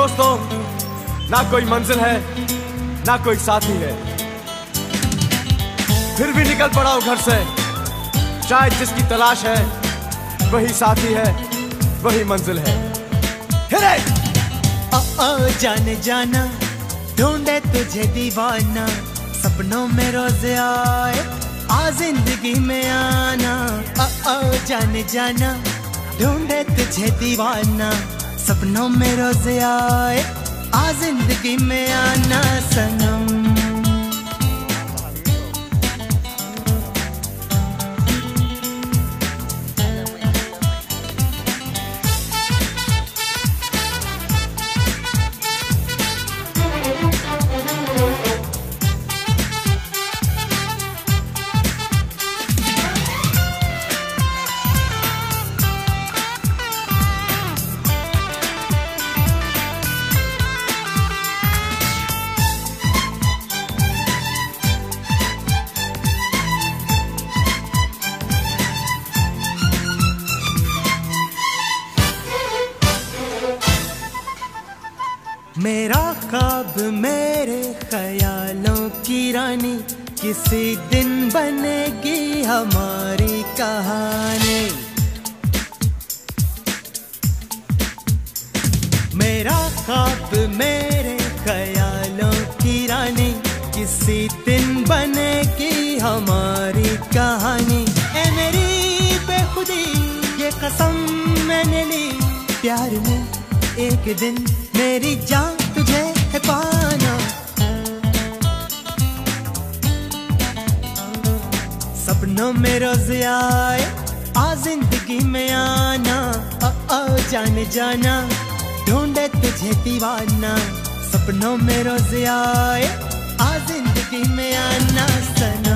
दोस्तों, ना कोई मंजिल है ना कोई साथी है, फिर भी निकल पड़ा हूं घर से। शायद जिसकी तलाश है वही साथी है, वही मंजिल है। हिरे! ओ जाने जाना, ढूंढे तुझे दीवाना, सपनों में रोज आए आ जिंदगी में आना। ओ जाने जाना, ढूंढे तुझे दीवाना, सपनों में रोज आए आ जिंदगी में आना सनम। मेरा ख्वाब मेरे ख्यालों की रानी, किसी दिन बनेगी हमारी कहानी। मेरा ख्वाब मेरे ख्यालों की रानी, किसी दिन बनेगी हमारी कहानी। ए मेरी बेखुदी ये कसम मैंने ली, प्यार में एक दिन मेरी जान तुझे है पाना। सपनों में रोज आए आ जिंदगी में आना। ओ जाने जाना, ढूंढे तुझे दीवाना, सपनों में रोज आए आ जिंदगी में आना सनम।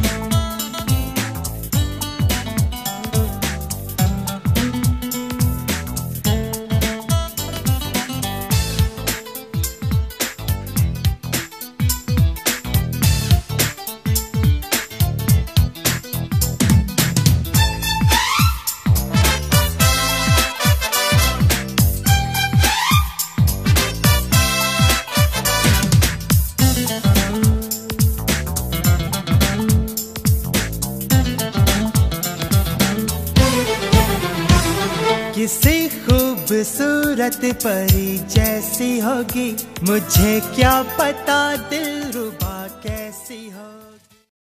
किसी खूबसूरत परी जैसी होगी, मुझे क्या पता दिलरुबा कैसी होगी।